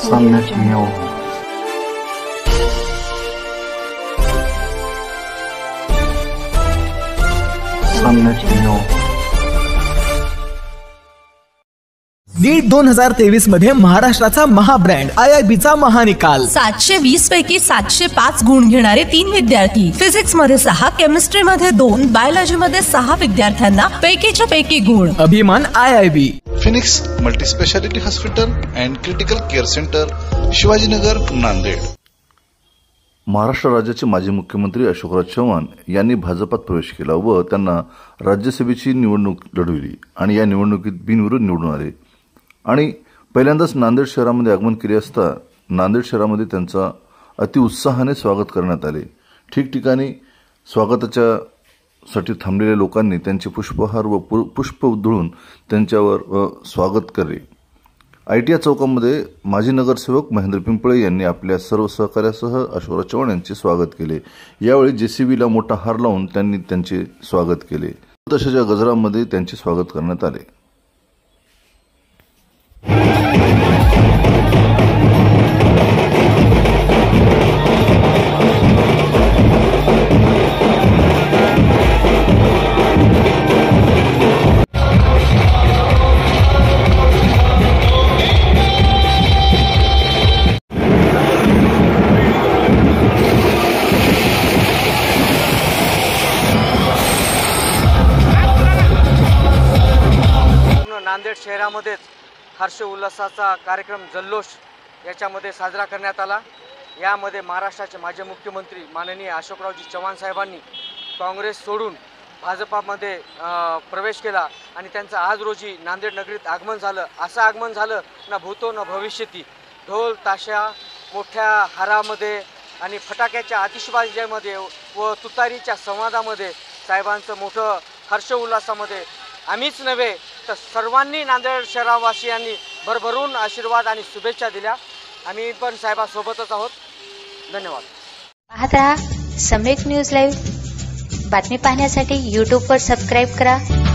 Sannetimio. Sannetimio. नीट 2023 मध्ये महाराष्ट्राचा महाब्रँड IIBचा महानिकाल 720 पैकी 705 गुण घेणारे 3 विद्यार्थी, फिजिक्स मध्ये 6, केमिस्ट्री मध्ये 2, बायोलॉजी मध्ये 6 विद्यार्थ्यांना पैकीच्या पैकी गुण. अभिमान IIB. Phoenix multi speciality hospital and critical care centre, Shivajinagar, Nanded. Maharashtra राज्याचे माजी मुख्यमंत्री अशोकराव चव्हाण यांनी भाजपात प्रवेश केला व त्यांना राज्यसभेची निवडणूक लढविली आणि या निवडणुकीत बिनविरोध निवडून आले आणि पहिल्यांदाच नांदेड शहरामध्ये आगमन केले असता नांदेड शहरामध्ये त्यांचा अतिउत्साहाने स्वागत करण्यात आले. ठिकठिकाणी स्वागतासाठी थांबलेल्या लोकांनी त्यांचे पुष्पहार व पुष्प उधळून त्यांच्यावर स्वागत केले. ITI चौकामध्ये माजी नगरसेवक महेंद्र पिंपळे यांनी आपल्या सर्व सहकार्यासह अशोकराव चव्हाण यांचे स्वागत केले. यावेळी JCBला मोठा हार लावून त्यांनी त्यांचे स्वागत केले. तशाच्या गजरामध्ये त्यांचे स्वागत करण्यात आले. नांदेड शहरामध्येच हर्ष उल्हासाचा कार्यक्रम जल्लोष याच्यामध्ये साजरा करण्यात आला. यामध्ये महाराष्ट्राचे माजी मुख्यमंत्री माननीय अशोकरावजी चव्हाण साहेबांनी काँग्रेस सोडून भाजपामध्ये प्रवेश केला आणि त्यांचं आज रोजी नांदेड नगरीत आगमन झालं. असं आगमन झालं ना भूतो न भविष्यती. ढोल ताशा मोठ्या हारामध्ये आणि फटाक्याच्या आतिषबाजीमध्ये व तुतारीच्या संवादामध्ये साहेबांचं मोठं हर्ष उल्हासामध्ये आम्हीच नव्हे तर सर्वांनी नांदेड शहरवासियांनी भरभरून आशीर्वाद आणि शुभेच्छा दिल्या. आम्ही पण साहेबांसोबतच आहोत. धन्यवाद. पाहत रहा सम्यक न्यूज लाईव्ह. बातमी पाहण्यासाठी YouTubeवर सबस्क्राईब करा.